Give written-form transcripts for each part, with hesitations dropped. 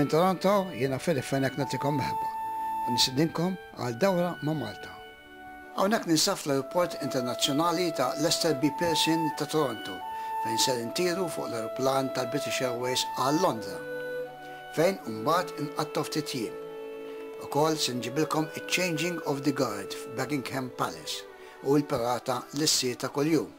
Minn Toronto jiena Filip Fenek nagħtikom merħba u nisidinkom għal dawra ma' Malta. Hawnhekk ninsab fl-Aeroport Internazzjonali ta' Lester B. Pearson ta' Toronto fejn ser intiru fuq l-aeroplan tal-British Airways għal Londra fejn mbagħad inqattaw ftit jiem. Ukoll se nġibilkom iċ-Changing of the Guard f'Buckingham Palace u l-parata l-issir ta' kuljum.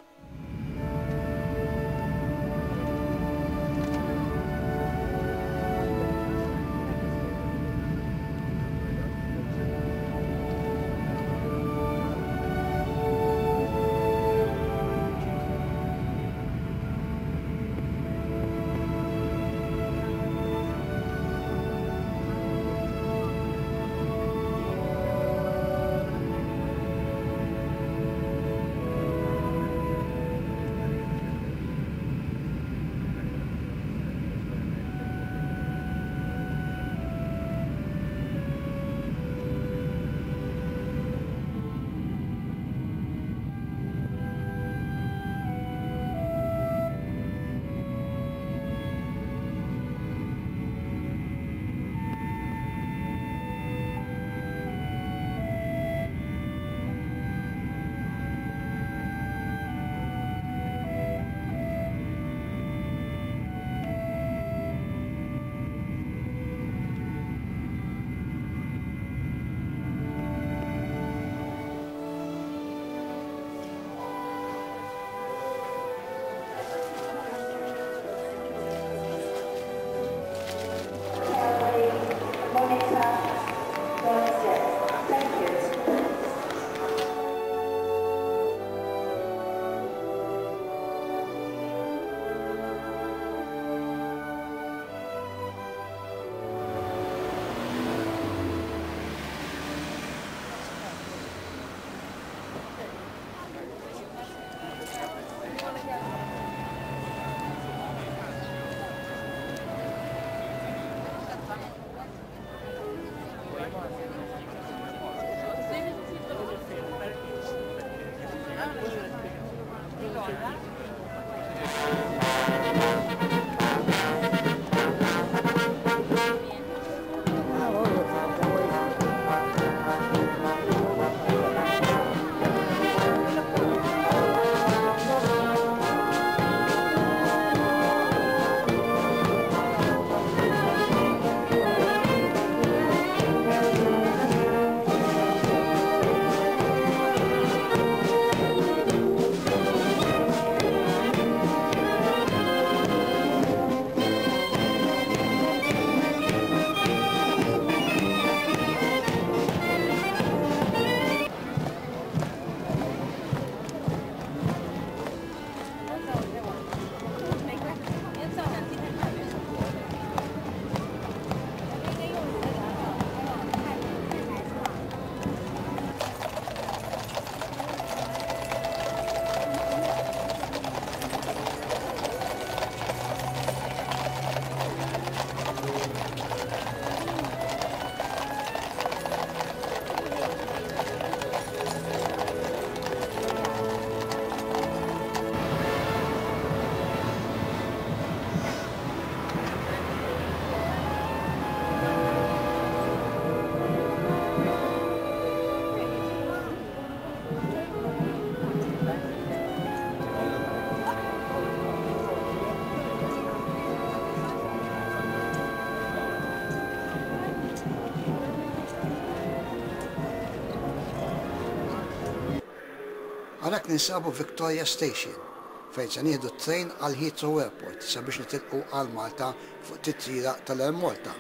Għalhekk ninsabu Victoria Station fejn se nieħdu t-trejn għal Heathrow Airport sabiex nitilqu għal Malta fuq tit-triera tal-Air Malta.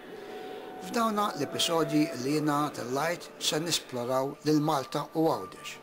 F'dawna l-episodji li jiena tal-Light se nisploraw lil Malta u Għawdex.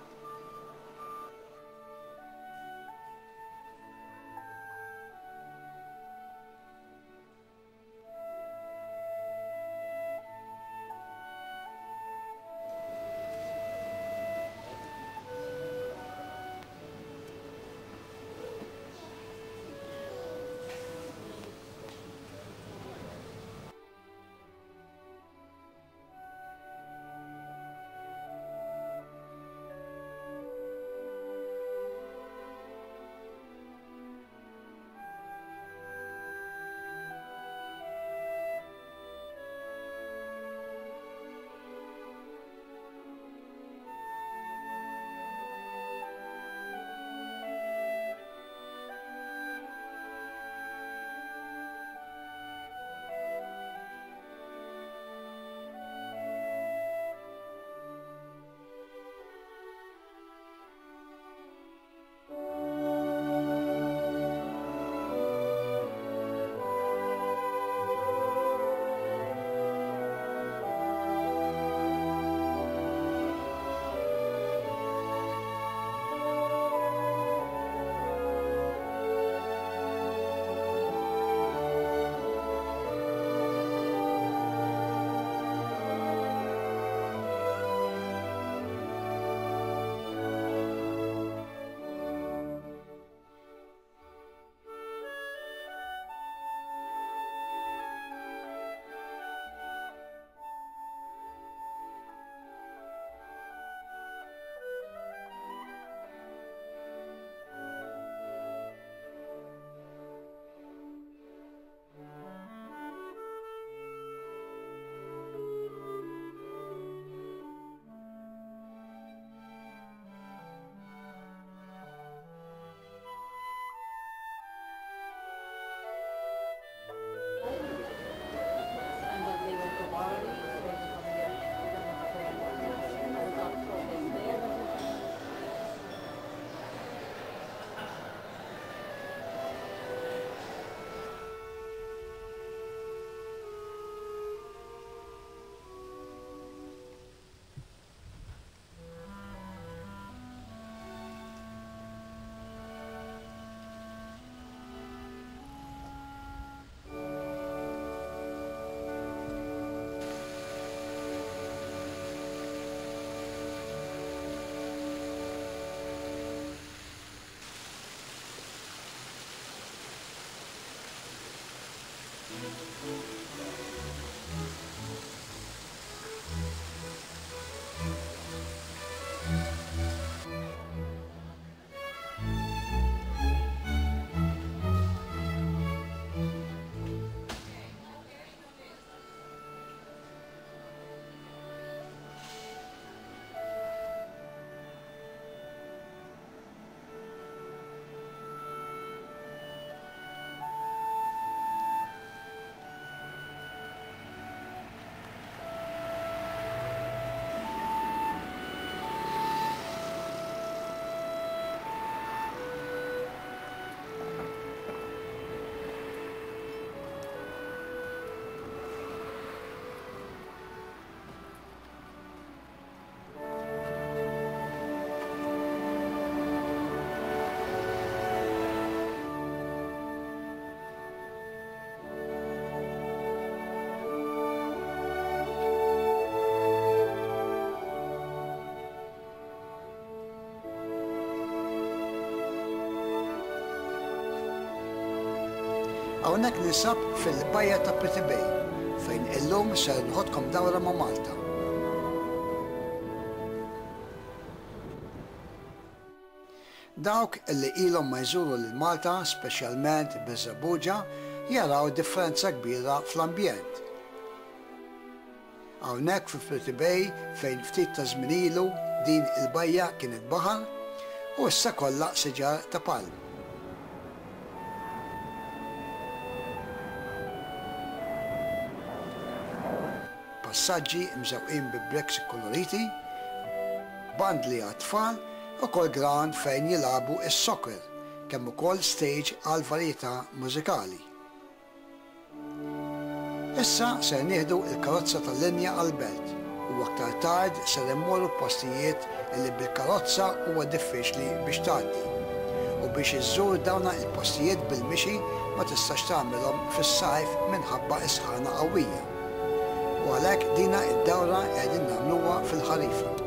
Hawnhekk ninsab fil-bajja ta' Pretty Bay fejn illum ser nħodkom dawra ma' Malta. Dawk illi ilhom ma jżuru lil Malta, speċjalment biż-żebbuġa, jaraw differenza kbira fl-ambjent. Hawnhekk fi Pretty Bay fejn ftit ta' żmien ilu din il-bajja kienet baħar u issa kollha siġar ta' palm. Passaġġi mżewqin bi bricks koloriti, bandli għat-tfal u kol ground fejn jilagħbu is-soccer, kemm ukoll stage għal varjetà mużikali. Issa ser nieħdu il-karozza tal-linja għall-belt u aktar tard ser immorru postijiet illi bil-karozza huwa diffiċli biex tgħaddi. U biex iżżur dawna il-postijiet bil-mixi ma tistax tagħmilhom fis-sajf minħabba isħana qawwija. U għalhekk dina id-dawra qegħdin nagħmluha fil-ħarifa.